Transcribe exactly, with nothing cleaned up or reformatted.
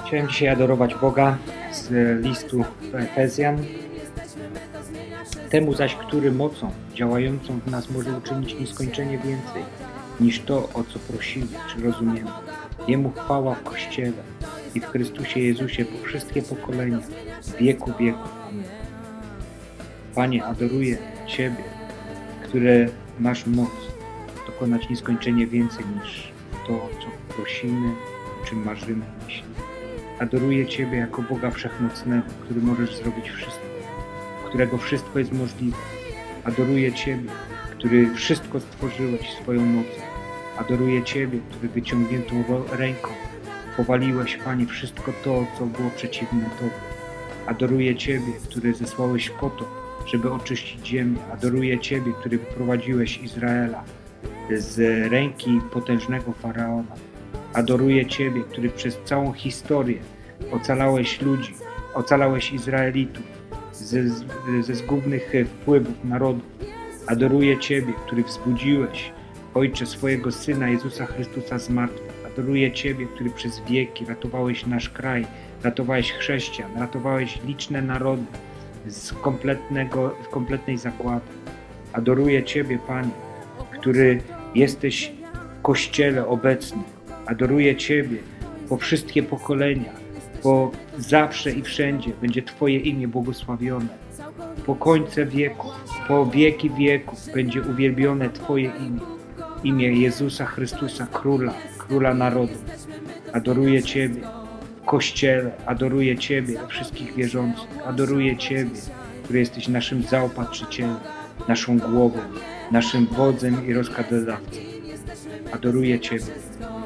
Chciałem dzisiaj adorować Boga z listu do Efezjan. Temu zaś, który mocą działającą w nas może uczynić nieskończenie więcej niż to, o co prosimy czy rozumiemy. Jemu chwała w Kościele i w Chrystusie Jezusie po wszystkie pokolenia, w wieku wieków. Amen. Panie, adoruję Ciebie, które masz moc dokonać nieskończenie więcej niż to, o co prosimy, o czym marzymy, myślimy. Adoruję Ciebie jako Boga Wszechmocnego, który możesz zrobić wszystko, którego wszystko jest możliwe. Adoruję Ciebie, który wszystko stworzyłeś swoją mocą. Adoruję Ciebie, który wyciągniętą ręką powaliłeś, Panie, wszystko to, co było przeciwne Tobie. Adoruję Ciebie, który zesłałeś potop, żeby oczyścić ziemię. Adoruję Ciebie, który wyprowadziłeś Izraela z ręki potężnego Faraona. Adoruję Ciebie, który przez całą historię ocalałeś ludzi, ocalałeś Izraelitów ze, ze zgubnych wpływów narodów. Adoruję Ciebie, który wzbudziłeś, Ojcze, swojego Syna Jezusa Chrystusa z martwych. Adoruję Ciebie, który przez wieki ratowałeś nasz kraj, ratowałeś chrześcijan, ratowałeś liczne narody z kompletnego, z kompletnej zagłady. Adoruję Ciebie, Panie, który jesteś w Kościele obecny. Adoruję Ciebie po wszystkie pokolenia, bo zawsze i wszędzie będzie Twoje imię błogosławione. Po końce wieków, po wieki wieków będzie uwielbione Twoje imię. Imię Jezusa Chrystusa, Króla, Króla Narodów. Adoruję Ciebie w Kościele, adoruję Ciebie wszystkich wierzących. Adoruję Ciebie, który jesteś naszym zaopatrzycielem, naszą głową, naszym wodzem i rozkazodawcą. Adoruję Ciebie.